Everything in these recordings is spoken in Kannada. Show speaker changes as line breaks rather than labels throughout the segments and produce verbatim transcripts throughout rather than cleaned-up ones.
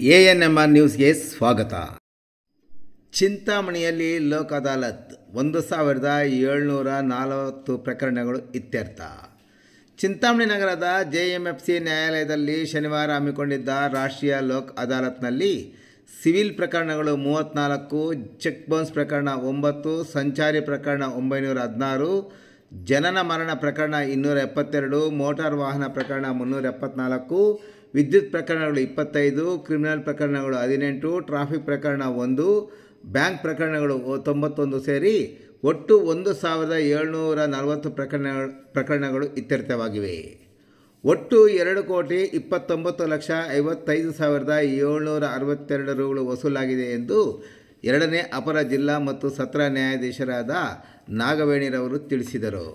ಎ ಎನ್ ಎಮ್ ಆರ್ ನ್ಯೂಸ್ಗೆ ಸ್ವಾಗತ. ಚಿಂತಾಮಣಿಯಲ್ಲಿ ಲೋಕ್ ಅದಾಲತ್ ಒಂದು ಸಾವಿರದ ಏಳ್ನೂರ ನಲವತ್ತು ಪ್ರಕರಣಗಳು ಇತ್ಯರ್ಥ. ಚಿಂತಾಮಣಿ ನಗರದ ಜೆ ಎಮ್ ಎಫ್ ಸಿ ನ್ಯಾಯಾಲಯದಲ್ಲಿ ಶನಿವಾರ ಹಮ್ಮಿಕೊಂಡಿದ್ದ ರಾಷ್ಟ್ರೀಯ ಲೋಕ್ ಅದಾಲತ್ನಲ್ಲಿ ಸಿವಿಲ್ ಪ್ರಕರಣಗಳು ಮೂವತ್ತ್ನಾಲ್ಕು, ಚೆಕ್ ಬೌನ್ಸ್ ಪ್ರಕರಣ ಒಂಬತ್ತು, ಸಂಚಾರಿ ಪ್ರಕರಣ ಒಂಬೈನೂರ ಹದಿನಾರು, ಜನನ ಮರಣ ಪ್ರಕರಣ ಇನ್ನೂರ ಎಪ್ಪತ್ತೆರಡು, ಮೋಟಾರ್ ವಾಹನ ಪ್ರಕರಣ ಮುನ್ನೂರ ಎಪ್ಪತ್ನಾಲ್ಕು, ವಿದ್ಯುತ್ ಪ್ರಕರಣಗಳು ಇಪ್ಪತ್ತೈದು, ಕ್ರಿಮಿನಲ್ ಪ್ರಕರಣಗಳು ಹದಿನೆಂಟು, ಟ್ರಾಫಿಕ್ ಪ್ರಕರಣ ಒಂದು, ಬ್ಯಾಂಕ್ ಪ್ರಕರಣಗಳು ತೊಂಬತ್ತೊಂದು ಸೇರಿ ಒಟ್ಟು ಒಂದು ಸಾವಿರದ ಏಳ್ನೂರ ನಲವತ್ತು ಪ್ರಕರಣಗಳು ಪ್ರಕರಣಗಳು ಇತ್ಯರ್ಥವಾಗಿವೆ. ಒಟ್ಟು ಎರಡು ಕೋಟಿ ಇಪ್ಪತ್ತೊಂಬತ್ತು ಲಕ್ಷ ಐವತ್ತೈದು ಸಾವಿರದ ಏಳ್ನೂರ ಅರವತ್ತೆರಡು ರುಗಳು ವಸೂಲಾಗಿದೆ ಎಂದು ಎರಡನೇ ಅಪರ ಜಿಲ್ಲಾ ಮತ್ತು ಸತ್ರ ನ್ಯಾಯಾಧೀಶರಾದ ನಾಗವೇಣಿರವರು ತಿಳಿಸಿದರು.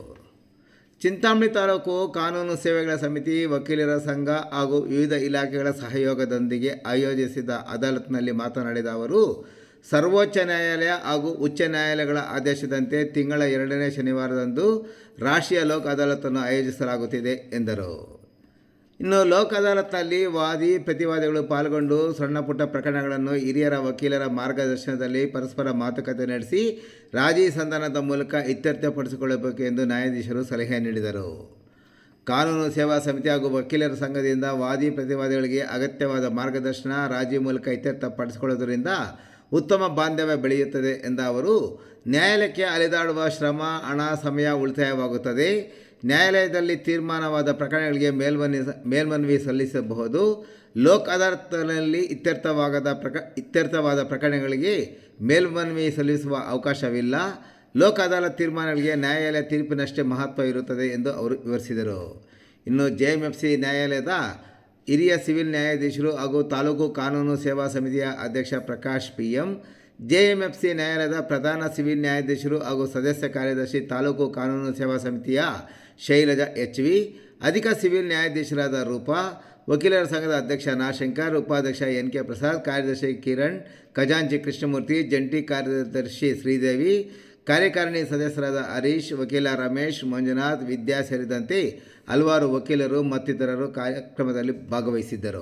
ಚಿಂತಾಮಣಿ ತಾಲೂಕು ಕಾನೂನು ಸೇವೆಗಳ ಸಮಿತಿ, ವಕೀಲರ ಸಂಘ ಹಾಗೂ ವಿವಿಧ ಇಲಾಖೆಗಳ ಸಹಯೋಗದೊಂದಿಗೆ ಆಯೋಜಿಸಿದ ಅದಾಲತ್ನಲ್ಲಿ ಮಾತನಾಡಿದ ಅವರು, ಸರ್ವೋಚ್ಚ ನ್ಯಾಯಾಲಯ ಹಾಗೂ ಉಚ್ಚ ನ್ಯಾಯಾಲಯಗಳ ಆದೇಶದಂತೆ ತಿಂಗಳ ಎರಡನೇ ಶನಿವಾರದಂದು ರಾಷ್ಟ್ರೀಯ ಲೋಕ್ ಅದಾಲತನ್ನು ಆಯೋಜಿಸಲಾಗುತ್ತಿದೆ ಎಂದರು. ಇನ್ನು ಲೋಕ್ ಅದಾಲತ್ನಲ್ಲಿ ವಾದಿ ಪ್ರತಿವಾದಿಗಳು ಪಾಲ್ಗೊಂಡು ಸಣ್ಣಪುಟ್ಟ ಪ್ರಕರಣಗಳನ್ನು ಹಿರಿಯರ ವಕೀಲರ ಮಾರ್ಗದರ್ಶನದಲ್ಲಿ ಪರಸ್ಪರ ಮಾತುಕತೆ ನಡೆಸಿ ರಾಜಿ ಸಂಧಾನದ ಮೂಲಕ ಇತ್ಯರ್ಥಪಡಿಸಿಕೊಳ್ಳಬೇಕು ಎಂದು ನ್ಯಾಯಾಧೀಶರು ಸಲಹೆ ನೀಡಿದರು. ಕಾನೂನು ಸೇವಾ ಸಮಿತಿ ಹಾಗೂ ವಕೀಲರ ಸಂಘದಿಂದ ವಾದಿ ಪ್ರತಿವಾದಿಗಳಿಗೆ ಅಗತ್ಯವಾದ ಮಾರ್ಗದರ್ಶನ, ರಾಜಿ ಮೂಲಕ ಇತ್ಯರ್ಥಪಡಿಸಿಕೊಳ್ಳುವುದರಿಂದ ಉತ್ತಮ ಬಾಂಧವ್ಯ ಬೆಳೆಯುತ್ತದೆ ಎಂದ ಅವರು, ನ್ಯಾಯಾಲಯಕ್ಕೆ ಅಲೆದಾಡುವ ಶ್ರಮ, ಹಣ, ಸಮಯ ಉಳಿತಾಯವಾಗುತ್ತದೆ. ನ್ಯಾಯಾಲಯದಲ್ಲಿ ತೀರ್ಮಾನವಾದ ಪ್ರಕರಣಗಳಿಗೆ ಮೇಲ್ಮನವಿ ಮೇಲ್ಮನವಿ ಸಲ್ಲಿಸಬಹುದು. ಲೋಕ್ ಅದಾಲತ್ನಲ್ಲಿ ಇತ್ಯರ್ಥವಾಗದ ಪ್ರಕ ಇತ್ಯರ್ಥವಾದ ಪ್ರಕರಣಗಳಿಗೆ ಮೇಲ್ಮನವಿ ಸಲ್ಲಿಸುವ ಅವಕಾಶವಿಲ್ಲ. ಲೋಕ್ ಅದಾಲತ್ ತೀರ್ಮಾನಗಳಿಗೆ ನ್ಯಾಯಾಲಯ ತೀರ್ಪಿನಷ್ಟೇ ಮಹತ್ವ ಇರುತ್ತದೆ ಎಂದು ಅವರು ವಿವರಿಸಿದರು. ಇನ್ನು ಜೆ ಎಮ್ ಎಫ್ ಸಿ ನ್ಯಾಯಾಲಯದ ಹಿರಿಯ ಸಿವಿಲ್ ನ್ಯಾಯಾಧೀಶರು ಹಾಗೂ ತಾಲೂಕು ಕಾನೂನು ಸೇವಾ ಸಮಿತಿಯ ಅಧ್ಯಕ್ಷ Prakash P M, J M F C ನ್ಯಾಯಾಲಯದ ಪ್ರಧಾನ ಸಿವಿಲ್ ನ್ಯಾಯಾಧೀಶರು ಹಾಗೂ ಸದಸ್ಯ ಕಾರ್ಯದರ್ಶಿ ತಾಲೂಕು ಕಾನೂನು ಸೇವಾ ಸಮಿತಿಯ ಶೈಲಜಾ ಎಚ್ ವಿ, ಅಧಿಕ ಸಿವಿಲ್ ನ್ಯಾಯಾಧೀಶರಾದ ರೂಪಾ, ವಕೀಲರ ಸಂಘದ ಅಧ್ಯಕ್ಷ ನಾಶಂಕರ್, ಉಪಾಧ್ಯಕ್ಷ ಎನ್ ಕೆ ಪ್ರಸಾದ್, ಕಾರ್ಯದರ್ಶಿ ಕಿರಣ್, ಖಜಾಂಚಿ ಕೃಷ್ಣಮೂರ್ತಿ, ಜಂಟಿ ಕಾರ್ಯದರ್ಶಿ ಶ್ರೀದೇವಿ, ಕಾರ್ಯಕಾರಿಣಿ ಸದಸ್ಯರಾದ ಹರೀಶ್, ವಕೀಲ ರಮೇಶ್, ಮಂಜುನಾಥ್, ವಿದ್ಯಾ ಸೇರಿದಂತೆ ಹಲವಾರು ವಕೀಲರು ಮತ್ತಿತರರು ಕಾರ್ಯಕ್ರಮದಲ್ಲಿ ಭಾಗವಹಿಸಿದ್ದರು.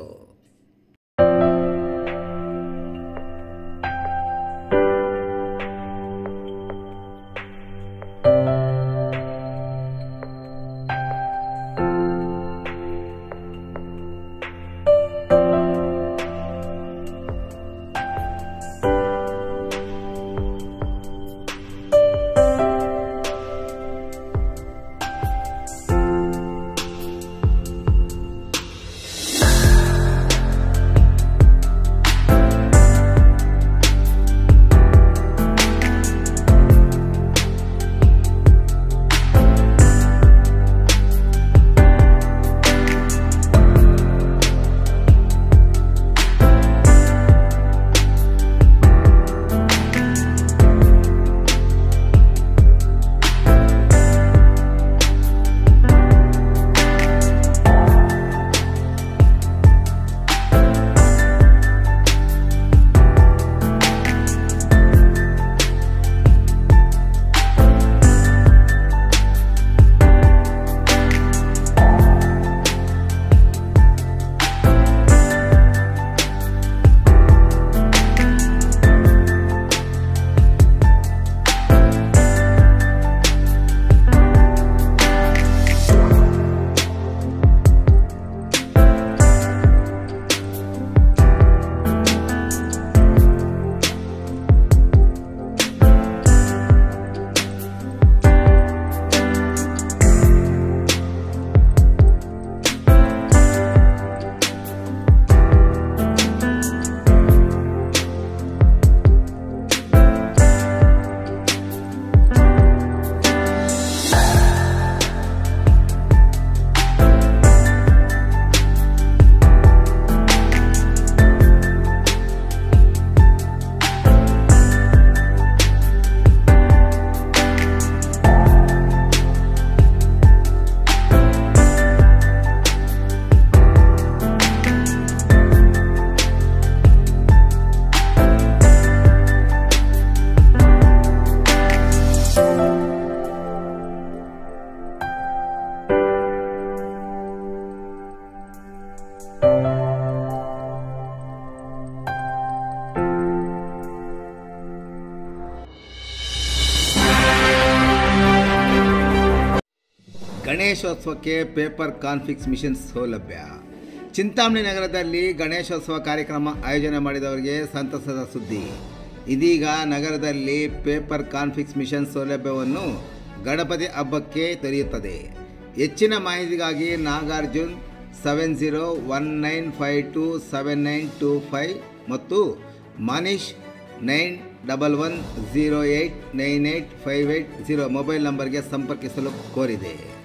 ಗಣೇಶೋತ್ಸವಕ್ಕೆ ಪೇಪರ್ ಕಾನ್ಫಿಕ್ಸ್ ಮಿಷನ್ ಸೌಲಭ್ಯ. ಚಿಂತಾಮಣಿ ನಗರದಲ್ಲಿ ಗಣೇಶೋತ್ಸವ ಕಾರ್ಯಕ್ರಮ ಆಯೋಜನೆ ಮಾಡಿದವರಿಗೆ ಸಂತಸದ ಸುದ್ದಿ. ಇದೀಗ ನಗರದಲ್ಲಿ ಪೇಪರ್ ಕಾನ್ಫಿಕ್ಸ್ ಮಿಷನ್ ಸೌಲಭ್ಯವನ್ನು ಗಣಪತಿ ಹಬ್ಬಕ್ಕೆ ತೆರೆಯುತ್ತದೆ. ಹೆಚ್ಚಿನ ಮಾಹಿತಿಗಾಗಿ Nagarjun seven zero one nine five two seven nine two five ಮತ್ತು Manish nine double one zero eight nine eight five eight zero mobile ನಂಬರ್ಗೆ ಸಂಪರ್ಕಿಸಲು ಕೋರಿದೆ.